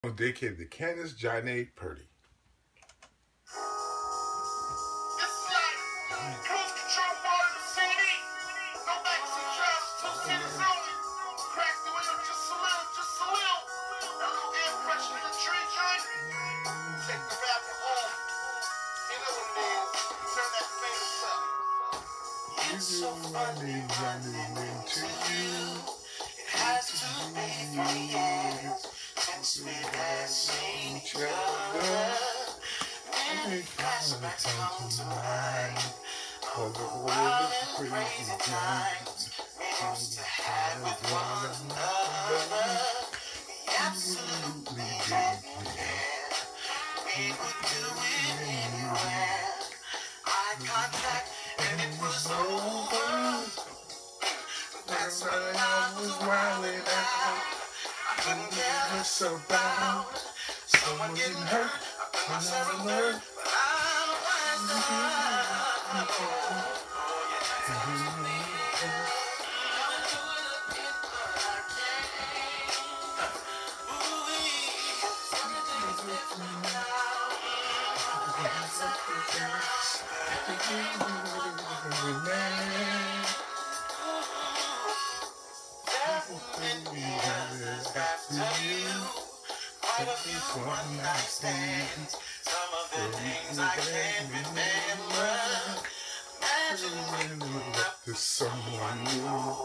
Dedicated to Candace Janae Purdie. It's so funny running into you. It has to be 3 years since we last seen each other. Many flashbacks come to mind of the wild and crazy times we used to have with one another. We absolutely didn't care. We would do it anywhere. Eye contact and it was over. That's when I was wilding out. I couldn't care less about someone getting hurt. I never learned, but I'm one night stands. Some of the things I can't remember. Imagine waking up to someone new.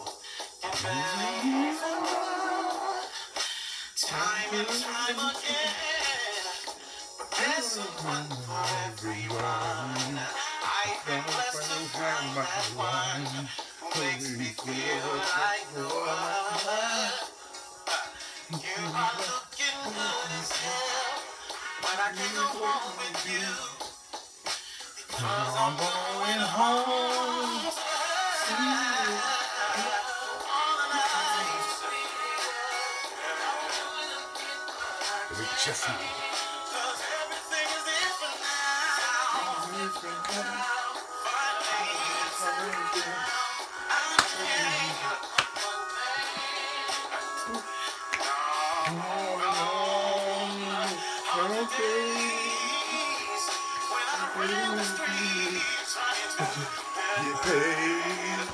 Time and time again. But there's one for everyone. I've been blessed to find that one who makes me feel like no other. You are looking good as hell, but I can't go home with you because I'm going home. Jesse. Because everything is different now. Finally, it's everything. I changed one thing. Days when I ran the streets trying to get paid.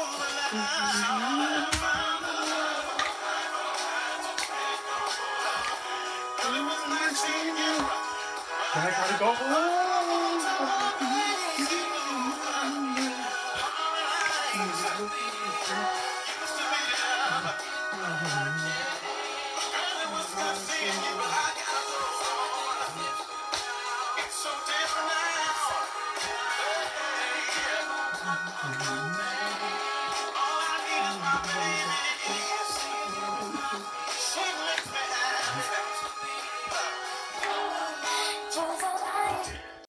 It was nice seeing you, but I gotta go home. It's so different now.